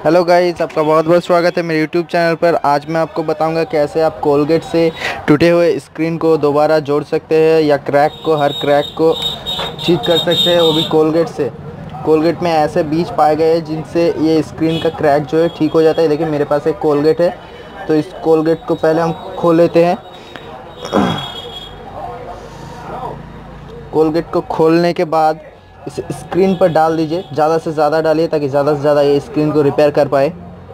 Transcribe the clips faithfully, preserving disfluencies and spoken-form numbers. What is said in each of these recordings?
Hello guys, आपका बहुत बहुत स्वागत है मेरे यूट्यूब चैनल पर। आज मैं आपको बताऊंगा कैसे आप कोलगेट से टूटे हुए स्क्रीन को दोबारा जोड़ सकते हैं या क्रैक को हर क्रैक को ठीक कर सकते हैं, वो भी कोलगेट से। कोलगेट में ऐसे बीज पाए गए हैं जिनसे ये स्क्रीन का क्रैक जो है ठीक हो जाता है। देखिए मेरे पास एक कोलगेट है, तो इस कोलगेट को पहले हम खोल लेते हैं। कोलगेट को खोलने के बाद इसे स्क्रीन पर डाल दीजिए, ज़्यादा से ज़्यादा डालिए ताकि ज़्यादा से ज़्यादा ये स्क्रीन को रिपेयर कर पाए।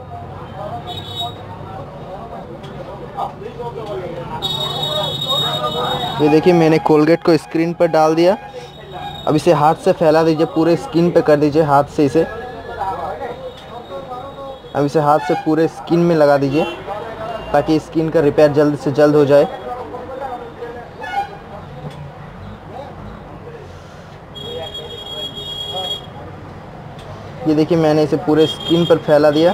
ये देखिए मैंने कोलगेट को स्क्रीन पर डाल दिया। अब इसे हाथ से फैला दीजिए, पूरे स्किन पे कर दीजिए हाथ से इसे। अब इसे हाथ से पूरे स्किन में लगा दीजिए ताकि स्किन का रिपेयर जल्द से जल्द हो जाए। ये देखिए मैंने इसे पूरे स्किन पर फैला दिया।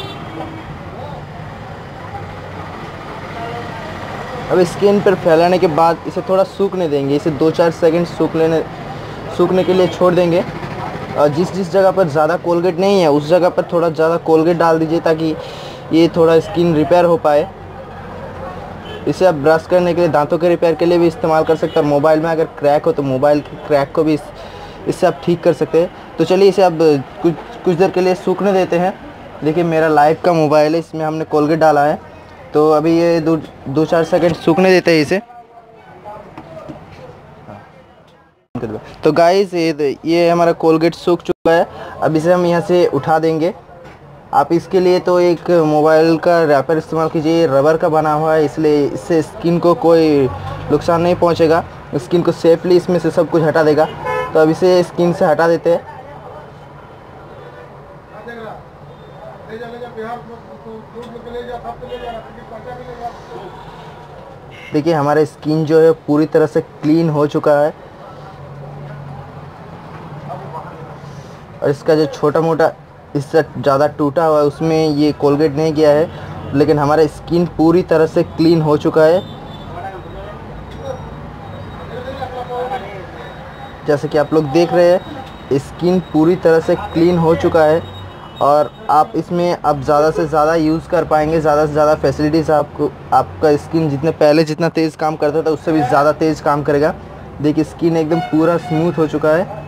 अब स्किन पर फैलाने के बाद इसे थोड़ा सूखने देंगे। इसे दो चार सेकंड सूख लेने सूखने के लिए छोड़ देंगे। और जिस जिस जगह पर ज़्यादा कोलगेट नहीं है उस जगह पर थोड़ा ज़्यादा कोलगेट डाल दीजिए ताकि ये थोड़ा स्किन रिपेयर हो पाए। इसे आप ब्रश करने के लिए, दांतों के रिपेयर के लिए भी इस्तेमाल कर सकते हैं। और मोबाइल में अगर क्रैक हो तो मोबाइल के क्रैक को भी इस, इससे आप ठीक कर सकते हैं। तो चलिए इसे अब कुछ कुछ देर के लिए सूखने देते हैं। देखिए मेरा लाइव का मोबाइल है, इसमें हमने कोलगेट डाला है, तो अभी ये दो दो चार सेकंड सूखने देते हैं इसे। तो गाइस ये ये हमारा कोलगेट सूख चुका है। अब इसे हम यहाँ से उठा देंगे। आप इसके लिए तो एक मोबाइल का रैपर इस्तेमाल कीजिए, रबर का बना हुआ है, इसलिए इससे स्किन को कोई नुकसान नहीं पहुँचेगा। स्किन को सेफली इसमें से सब कुछ हटा देगा। तो अब इसे स्किन से हटा देते हैं। देखिए हमारा स्किन जो है पूरी तरह से क्लीन हो चुका है। और इसका जो छोटा मोटा इससे ज़्यादा टूटा हुआ है उसमें ये कोलगेट नहीं गया है, लेकिन हमारा स्किन पूरी तरह से क्लीन हो चुका है। जैसे कि आप लोग देख रहे हैं स्किन पूरी तरह से क्लीन हो चुका है। और आप इसमें अब ज़्यादा से ज़्यादा यूज़ कर पाएंगे, ज़्यादा से ज़्यादा फैसिलिटीज़ आपको। आपका स्किन जितने पहले जितना तेज़ काम करता था उससे भी ज़्यादा तेज़ काम करेगा। देखिए स्किन एकदम पूरा स्मूथ हो चुका है।